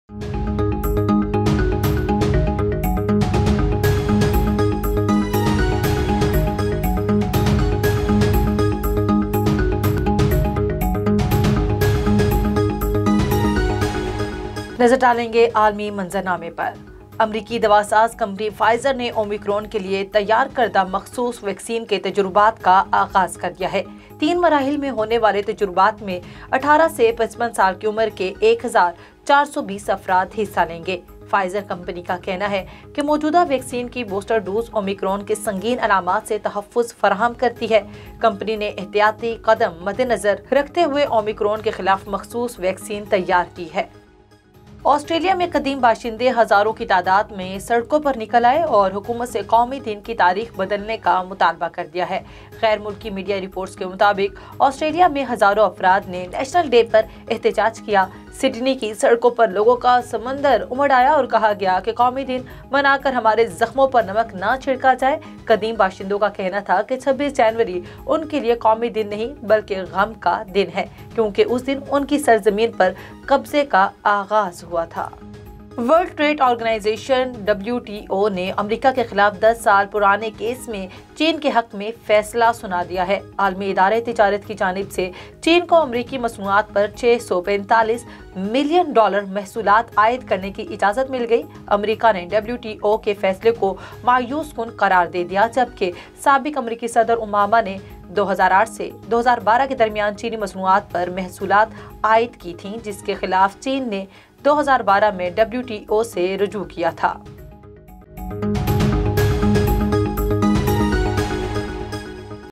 नजर डालेंगे आलमी मंजरनामे पर। अमरीकी दवासाज कंपनी फाइजर ने ओमिक्रॉन के लिए तैयार करदा मखसूस वैक्सीन के तजुर्बात का आगाज कर दिया है। 3 मराहिल में होने वाले तजुर्बात में 18 से 55 साल की उम्र के 1420 अफराद हिस्सा लेंगे। फाइजर कंपनी का कहना है कि मौजूदा वैक्सीन की बूस्टर डोज ओमिक्रॉन के संगीन अलामात से तहफ़्फ़ुज़ फराहम करती है। कंपनी ने एहतियाती कदम मद्देनजर रखते हुए ओमिक्रॉन के खिलाफ मखसूस वैक्सीन तैयार की है। ऑस्ट्रेलिया में कदीम बाशिंदे हजारों की तादाद में सड़कों पर निकल आए और हुकूमत से कौमी दिन की तारीख बदलने का मुतालबा कर दिया है। गैर मुल्की मीडिया रिपोर्ट्स के मुताबिक ऑस्ट्रेलिया में हजारों अफराद ने नेशनल डे पर एहतजाज किया। सिडनी की सड़कों पर लोगों का समंदर उमड़ आया और कहा गया कि कौमी दिन मनाकर हमारे जख्मों पर नमक ना छिड़का जाए। कदीम बाशिंदों का कहना था कि 26 जनवरी उनके लिए कौमी दिन नहीं बल्कि गम का दिन है, क्योंकि उस दिन उनकी सरजमीन पर कब्जे का आगाज हुआ था। वर्ल्ड ट्रेड ऑर्गेनाइजेशन WTO ने अमेरिका के खिलाफ 10 साल पुराने केस में चीन के हक में फैसला सुना दिया है। आलमी इदारे तिजारत की जानिब से चीन को अमेरिकी मसनूआत पर $645 मिलियन महसूलात आयद करने की इजाजत मिल गई। अमेरिका ने WTO के फैसले को मायूस कुन करार दे दिया, जबकि साबिक अमेरिकी सदर ओबामा ने 2008 से 2012 के दरमियान चीनी मसनूआत पर महसूलात आयद की थी, जिसके खिलाफ चीन ने 2012 में WTO से रुजू किया था।